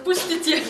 Пусть летит.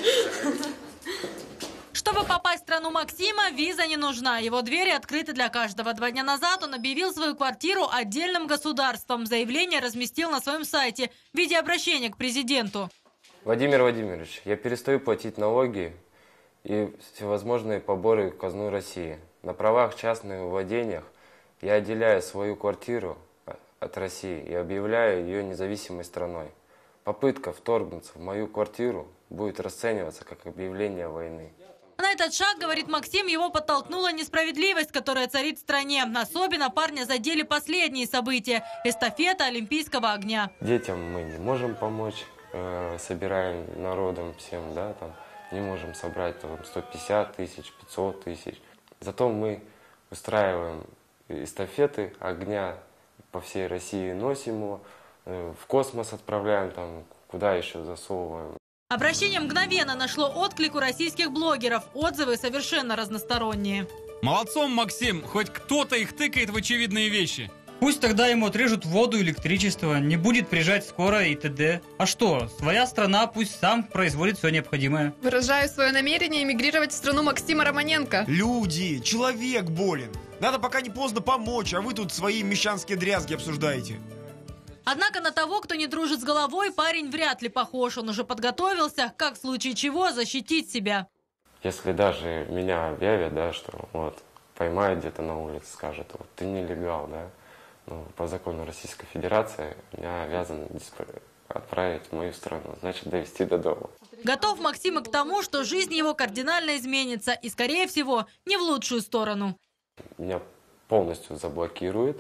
Чтобы попасть в страну Максима, виза не нужна. Его двери открыты для каждого. 2 дня назад он объявил свою квартиру отдельным государством. Заявление разместил на своем сайте в виде обращения к президенту. Владимир Владимирович, я перестаю платить налоги и всевозможные поборы в казну России. На правах частных владениях я отделяю свою квартиру от России и объявляю ее независимой страной. Попытка вторгнуться в мою квартиру будет расцениваться как объявление войны. На этот шаг, говорит Максим, его подтолкнула несправедливость, которая царит в стране. Особенно парня задели последние события – эстафета Олимпийского огня. Детям мы не можем помочь, собираем народом всем, да, там, не можем собрать там, 150 тысяч, 500 тысяч. Зато мы устраиваем эстафеты огня по всей России, носим его, в космос отправляем, там, куда еще засовываем. Обращение мгновенно нашло отклик у российских блогеров. Отзывы совершенно разносторонние. Молодцом, Максим, хоть кто-то их тыкает в очевидные вещи. Пусть тогда ему отрежут воду, электричество, не будет приезжать скоро и т.д. А что, своя страна пусть сам производит все необходимое. Выражаю свое намерение эмигрировать в страну Максима Романенко. Люди, человек болен. Надо пока не поздно помочь, а вы тут свои мещанские дрязги обсуждаете. Однако на того, кто не дружит с головой, парень вряд ли похож. Он уже подготовился, как в случае чего защитить себя. Если даже меня объявят, да, что вот поймают где-то на улице, скажут, вот ты нелегал, да, ну, по закону Российской Федерации меня обязан отправить в мою страну, значит, довести до дома. Готов Максим и к тому, что жизнь его кардинально изменится и, скорее всего, не в лучшую сторону. Меня полностью заблокирует,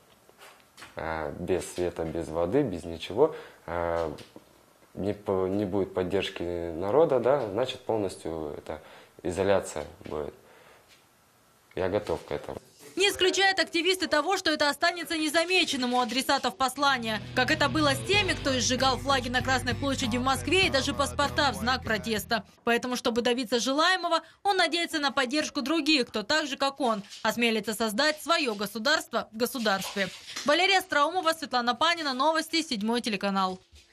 без света, без воды, без ничего, не будет поддержки народа, да, значит, полностью это изоляция будет. Я готов к этому. Не исключают активисты того, что это останется незамеченным у адресатов послания, как это было с теми, кто изжигал флаги на Красной площади в Москве и даже паспорта в знак протеста. Поэтому, чтобы добиться желаемого, он надеется на поддержку других, кто так же, как он, осмелится создать свое государство в государстве. Валерия Страумова, Светлана Панина, новости, 7 телеканал.